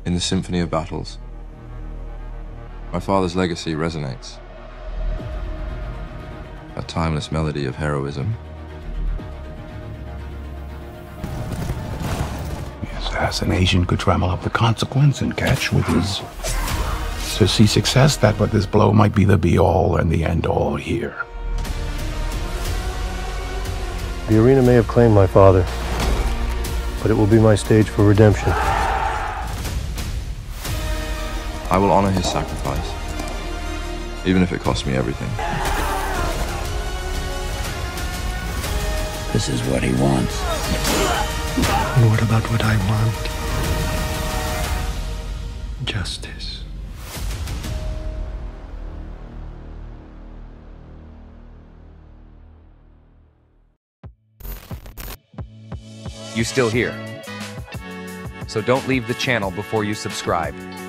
in the symphony of battles. My father's legacy resonates. A timeless melody of heroism. Assassination could trammel up the consequence and catch with his... To see success, but this blow might be the be-all and the end-all here. The arena may have claimed my father, but it will be my stage for redemption. I will honor his sacrifice, even if it costs me everything. This is what he wants. And what about what I want? Justice. You still here? So don't leave the channel before you subscribe.